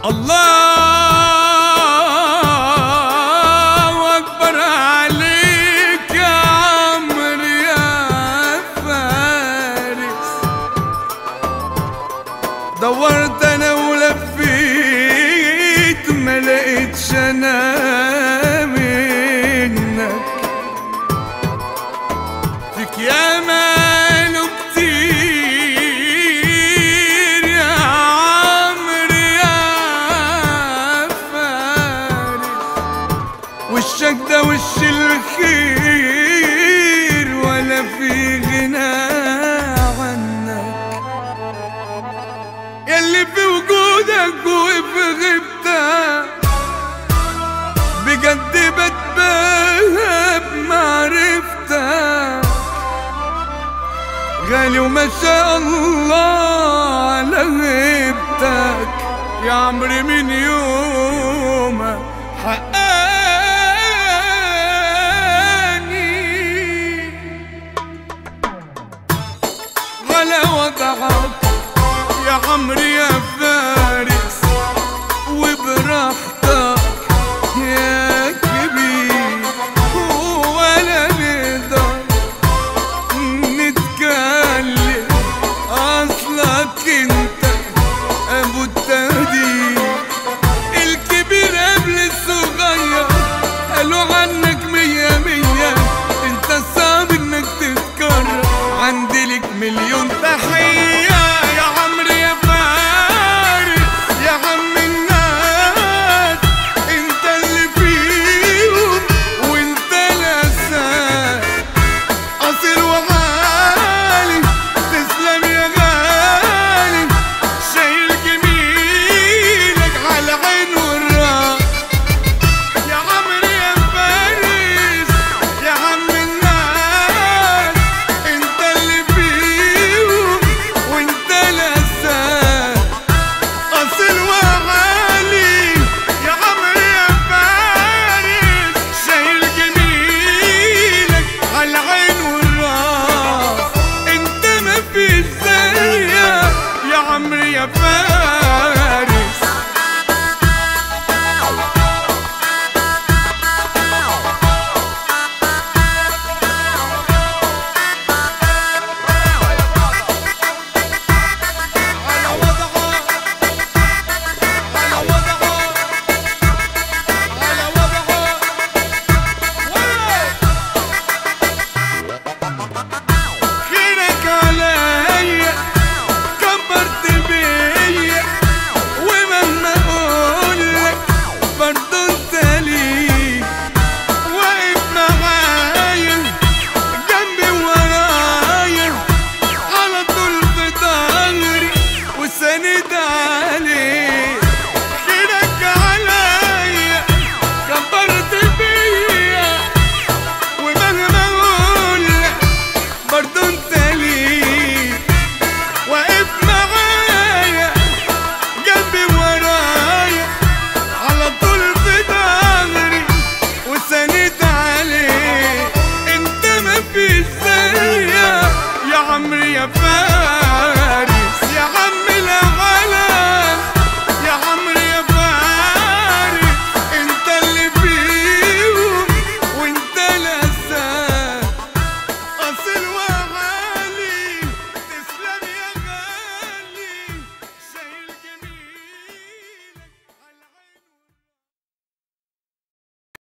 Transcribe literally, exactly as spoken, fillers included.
الله أكبر عليك يا عمرو يا فارس. دورت أنا ولفيت ما لقيتش أنا منك، فيك يا ماله كتير يا عمرو يا فارس. وشك ده وش الخير ولا في غنى عنك، ياللي في وجودك وفي غيبتك بجد بتباهى بمعرفتك. غالي وما شاء الله على غيبتك يا عمرو من يومك حقاني. غلا وضعك يا عمرو يا فارس،